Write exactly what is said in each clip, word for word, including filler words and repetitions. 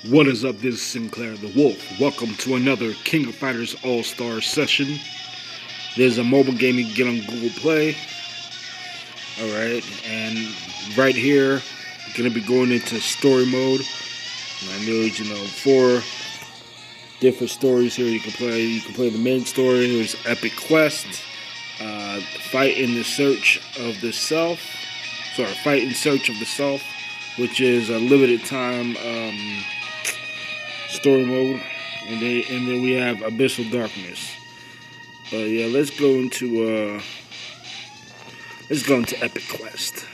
What is up? This is SynClaiR the Wolf. Welcome to another King of Fighters All-Star session. There's a mobile game you can get on Google Play. Alright, and right here, I'm going to be going into story mode. And I know, you know, four different stories here you can play. You can play the main story. There's Epic Quest, uh, Fight in the Search of the Self. Sorry, Fight in Search of the Self, which is a limited time um, story mode, and then and then we have Abyssal Darkness. But uh, yeah, let's go into uh, let's go into Epic Quest.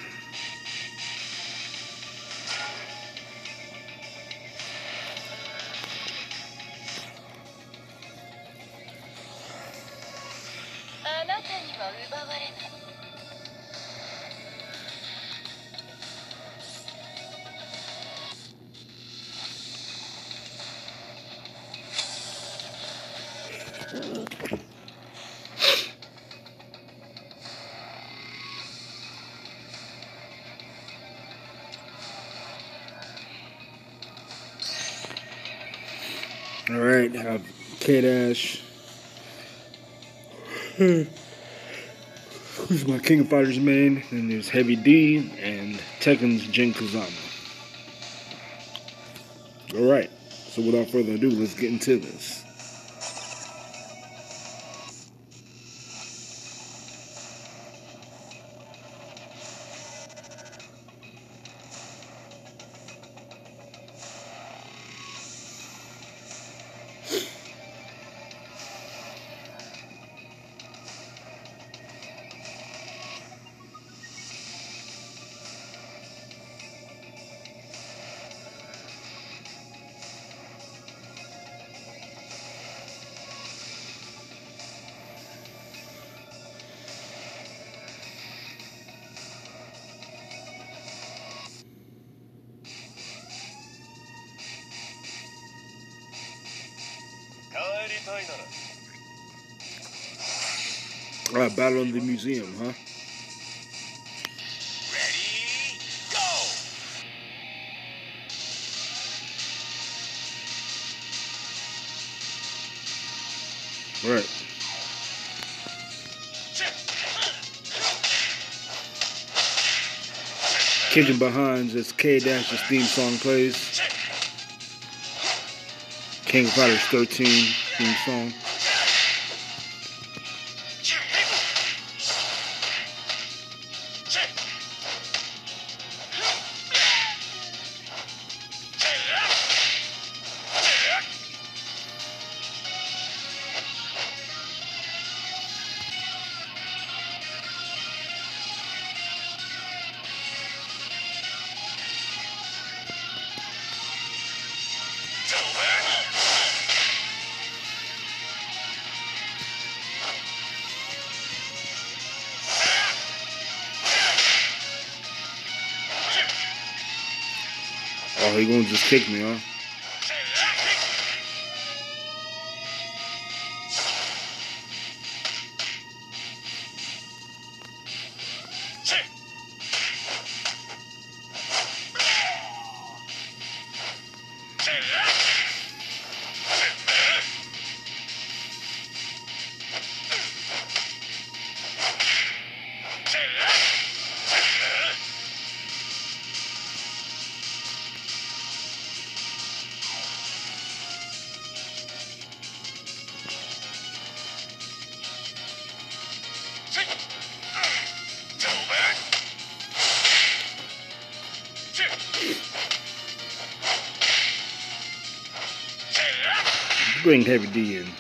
Alright, I have K-Dash. Who's my King of Fighters main? And there's Heavy D and Tekken's Jin Kazama. Alright, so without further ado, let's get into this. Alright, battle in the museum, huh? Ready, go! Alright. Kicking behind as K-Dash's theme song plays. King of Fighters thirteen theme song. Oh, he gonna just kick me, huh? Bring Heavy D in.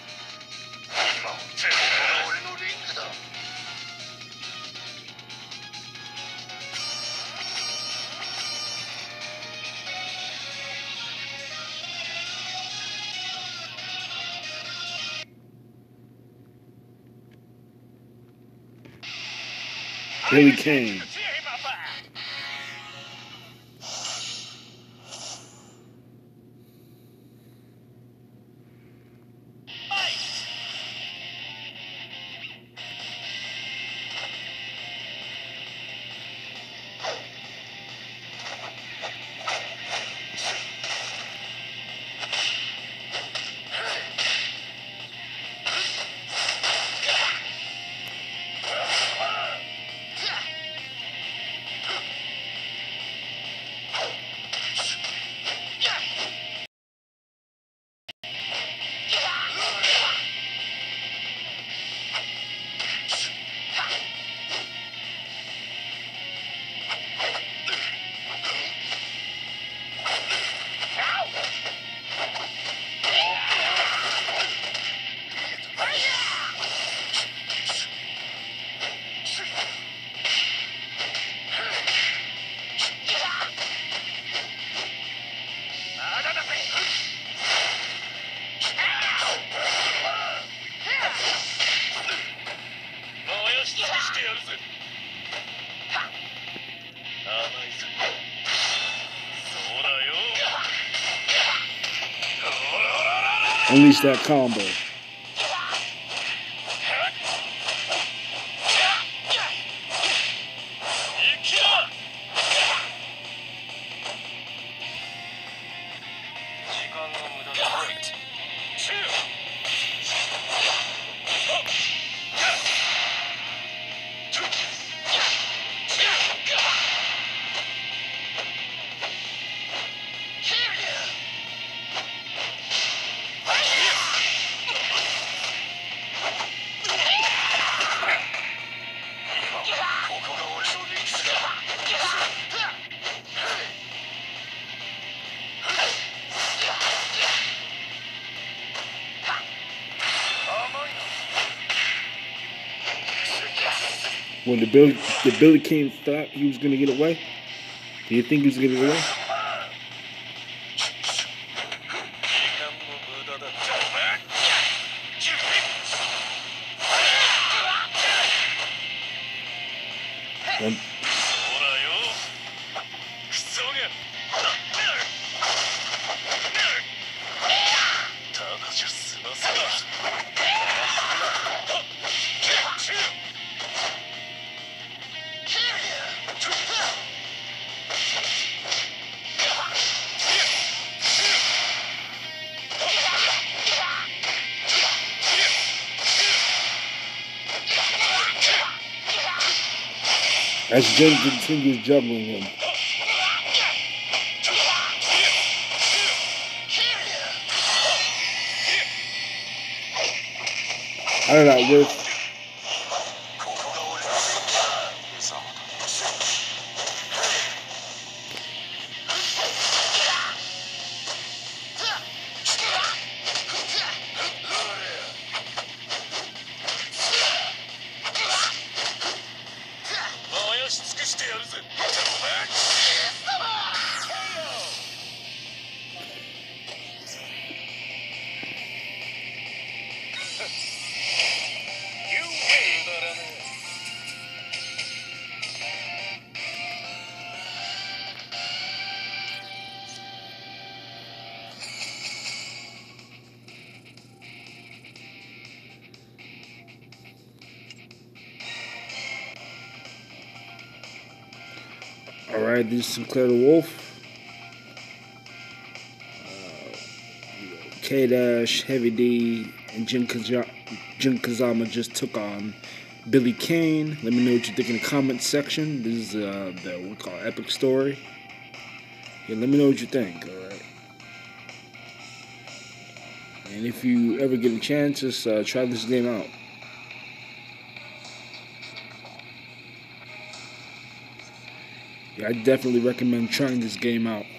Baby Kane. Unleash that combo. When the Billy, the Billy Kane thought he was gonna get away, do you think he was gonna get away? One. As Jin continues juggling him. I don't know, with Alright, this is SynClaiR the Wolf. Uh, K-Dash, Heavy D, and Jin, Kaza Jin Kazama just took on Billy Kane. Let me know what you think in the comments section. This is uh, the what we call epic story. Yeah, let me know what you think, alright? And if you ever get a chance, just uh, try this game out. Yeah, I definitely recommend trying this game out.